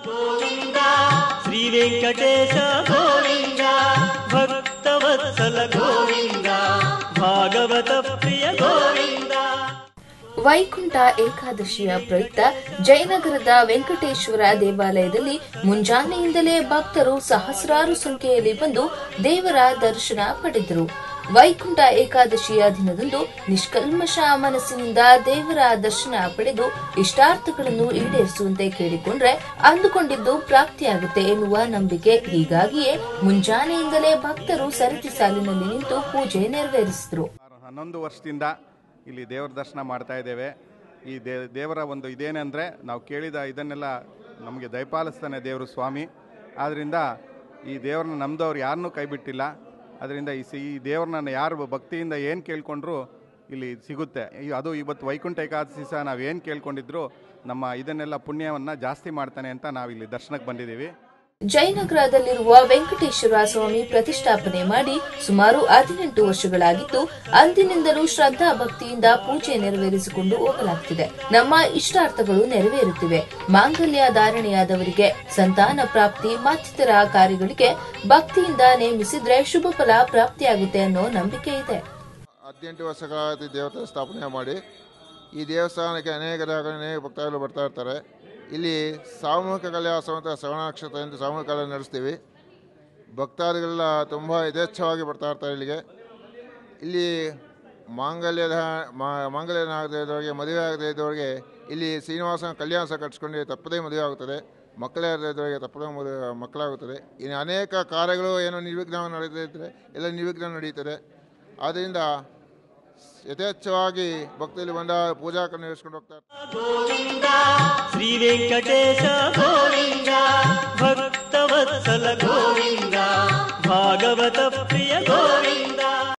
ಗೋವಿಂದ ಶ್ರೀ ವೆಂಕಟೇಶ ಗೋವಿಂದ ಭಕ್ತವತ್ಸಲ ಗೋವಿಂದ ಭಾಗವತ ಪ್ರಿಯ ಗೋವಿಂದ. ವೈಕುಂಠ ಏಕಾದಶಿಯ ಪ್ರಯುಕ್ತ ಜಯನಗರದ ವೆಂಕಟೇಶ್ವರ ದೇವಾಲಯದಲ್ಲಿ ಮುಂಜಾನೆಯಿಂದಲೇ ಭಕ್ತರು ಸಹಸ್ರಾರು ಸಂಖ್ಯೆಯಲ್ಲಿ ಬಂದು ದೇವರ ದರ್ಶನ ಪಡೆದರು. ವೈಕುಂಠ ಏಕಾದಶಿಯ ದಿನದಂದು ನಿಷ್ಕಲ್ಮಶ ಮನಸ್ಸಿನಿಂದ ದೇವರ ದರ್ಶನ ಪಡೆದು ಇಷ್ಟಾರ್ಥಗಳನ್ನು ಈಡೇರಿಸುವಂತೆ ಕೇಳಿಕೊಂಡ್ರೆ ಅಂದುಕೊಂಡಿದ್ದು ಪ್ರಾಪ್ತಿಯಾಗುತ್ತೆ ಎನ್ನುವ ನಂಬಿಕೆ. ಹೀಗಾಗಿಯೇ ಮುಂಜಾನೆಯಿಂದಲೇ ಭಕ್ತರು ಸರತಿ ಸಾಲಿನಲ್ಲಿ ನಿಂತು ಪೂಜೆ ನೆರವೇರಿಸಿದರು. 11 ವರ್ಷದಿಂದ ಇಲ್ಲಿ ದೇವರ ದರ್ಶನ ಮಾಡ್ತಾ ಇದ್ದೇವೆ. ಈ ದೇವರ ಒಂದು ಇದೇನೆಂದರೆ, ನಾವು ಕೇಳಿದ ಇದನ್ನೆಲ್ಲ ನಮಗೆ ದಯಪಾಲಿಸ್ತಾನೆ ದೇವರು ಸ್ವಾಮಿ. ಆದ್ದರಿಂದ ಈ ದೇವ್ರನ್ನ ನಮ್ಮದವ್ರು ಯಾರನ್ನೂ ಕೈ ಬಿಟ್ಟಿಲ್ಲ. ಅದರಿಂದ ಈ ದೇವ್ರನ್ನ ಯಾರು ಭಕ್ತಿಯಿಂದ ಏನು ಕೇಳ್ಕೊಂಡ್ರು ಇಲ್ಲಿ ಸಿಗುತ್ತೆ. ಅದು ಇವತ್ತು ವೈಕುಂಠ ಏಕಾದಶಿ ಸಹ ನಾವು ಏನು ಕೇಳ್ಕೊಂಡಿದ್ರು ನಮ್ಮ ಇದನ್ನೆಲ್ಲ ಪುಣ್ಯವನ್ನು ಜಾಸ್ತಿ ಮಾಡ್ತಾನೆ ಅಂತ ನಾವಿಲ್ಲಿ ದರ್ಶನಕ್ಕೆ ಬಂದಿದ್ದೀವಿ. ಜಯನಗರದಲ್ಲಿರುವ ವೆಂಕಟೇಶ್ವರ ಸ್ವಾಮಿ ಪ್ರತಿಷ್ಠಾಪನೆ ಮಾಡಿ ಸುಮಾರು 18 ವರ್ಷಗಳಾಗಿದ್ದು, ಅಂದಿನಿಂದಲೂ ಶ್ರದ್ಧಾ ಭಕ್ತಿಯಿಂದ ಪೂಜೆ ನೆರವೇರಿಸಿಕೊಂಡು ಹೋಗಲಾಗುತ್ತಿದೆ. ನಮ್ಮ ಇಷ್ಟಾರ್ಥಗಳು ನೆರವೇರುತ್ತಿವೆ. ಮಾಂಗಲ್ಯ ಧಾರಣೆಯಾದವರಿಗೆ ಸಂತಾನ ಪ್ರಾಪ್ತಿ ಮತ್ತಿತರ ಕಾರ್ಯಗಳಿಗೆ ಭಕ್ತಿಯಿಂದ ನೇಮಿಸಿದ್ರೆ ಶುಭ ಫಲ ಪ್ರಾಪ್ತಿಯಾಗುತ್ತೆ ಅನ್ನೋ ನಂಬಿಕೆ ಇದೆ. 18 ವರ್ಷಗಳ ದೇವತಾ ಸ್ಥಾಪನೆ ಮಾಡಿ ಈ ದೇವಸ್ಥಾನಕ್ಕೆ ಅನೇಕ ಭಕ್ತಾದಿಗಳು ಬರ್ತಾ ಇರ್ತಾರೆ. ಇಲ್ಲಿ ಸಾಮೂಹಿಕ ಕಲ್ಯಾಣ ಅಂತ ಶ್ರವಣ ನಕ್ಷತ್ರ ಎಂದು ಸಾಮೂಹಿಕ ಕಲ್ಯಾಣ ನಡೆಸ್ತೀವಿ. ಭಕ್ತಾದಿಗಳೆಲ್ಲ ತುಂಬ ಯಥೇಚ್ಛವಾಗಿ ಬರ್ತಾ ಇರ್ತಾರೆ ಇಲ್ಲಿಗೆ. ಇಲ್ಲಿ ಮಾಂಗಲ್ಯ ಆಗದೇ ಇದ್ದವರಿಗೆ, ಮದುವೆ ಆಗದೇ ಇದ್ದವರಿಗೆ ಇಲ್ಲಿ ಶ್ರೀನಿವಾಸನ ಕಲ್ಯಾಣ ಸಹ ಕಟ್ಟಿಸ್ಕೊಂಡು ತಪ್ಪದೇ ಮದುವೆ ಆಗುತ್ತದೆ. ಮಕ್ಕಳೇ ಆಗದೇ ಇದ್ದವರಿಗೆ ತಪ್ಪದೇ ಮಕ್ಕಳಾಗುತ್ತದೆ. ಇನ್ನು ಅನೇಕ ಕಾರ್ಯಗಳು ಏನೋ ನಿರ್ವಿಘ್ನ ನಡೀತಿದ್ರೆ ಎಲ್ಲ ನಿರ್ವಿಘ್ನ ನಡೀತದೆ. ಆದ್ದರಿಂದ ಯಥೇಚ್ಛವಾಗಿ ಭಕ್ತಿಯಲ್ಲಿ ಬಂದ ಪೂಜಾ ನೆರವೇರಿಸಿಕೊಂಡು ಹೋಗ್ತಾರೆ. ಗೋವಿಂದ ಶ್ರೀ ವೆಂಕಟೇಶ ಗೋವಿಂದ ಭಕ್ತವತ್ಸಲ ಗೋವಿಂದ ಭಾಗವತ ಪ್ರಿಯ ಗೋವಿಂದ.